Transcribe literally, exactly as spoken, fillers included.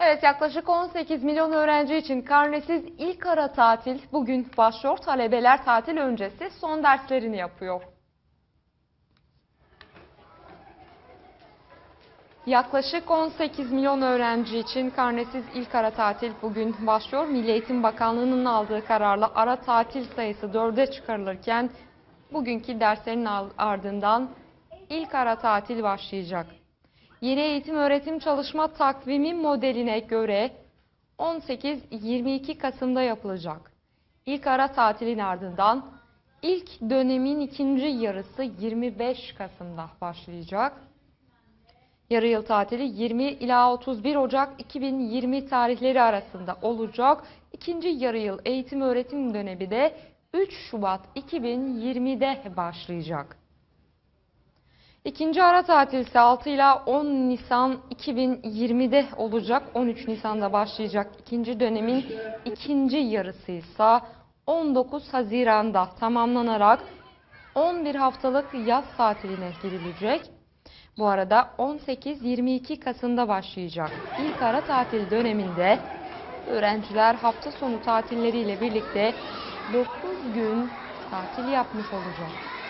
Evet, yaklaşık on sekiz milyon öğrenci için karnesiz ilk ara tatil bugün başlıyor. Talebeler tatil öncesi son derslerini yapıyor. Yaklaşık on sekiz milyon öğrenci için karnesiz ilk ara tatil bugün başlıyor. Milli Eğitim Bakanlığı'nın aldığı kararla ara tatil sayısı dörde çıkarılırken bugünkü derslerin ardından ilk ara tatil başlayacak. Yeni eğitim öğretim çalışma takvimi modeline göre on sekiz yirmi iki Kasım'da yapılacak. İlk ara tatilin ardından ilk dönemin ikinci yarısı yirmi beş Kasım'da başlayacak. Yarı yıl tatili yirmi ila otuz bir Ocak iki bin yirmi tarihleri arasında olacak. İkinci yarı yıl eğitim öğretim dönemi de üç Şubat iki bin yirmide başlayacak. İkinci ara tatil ise altı ila on Nisan iki bin yirmide olacak. on üç Nisan'da başlayacak. İkinci dönemin ikinci yarısı ise on dokuz Haziran'da tamamlanarak on bir haftalık yaz tatiline girilecek. Bu arada on sekiz yirmi iki Kasım'da başlayacak. İlk ara tatil döneminde öğrenciler hafta sonu tatilleriyle birlikte dokuz gün tatil yapmış olacak.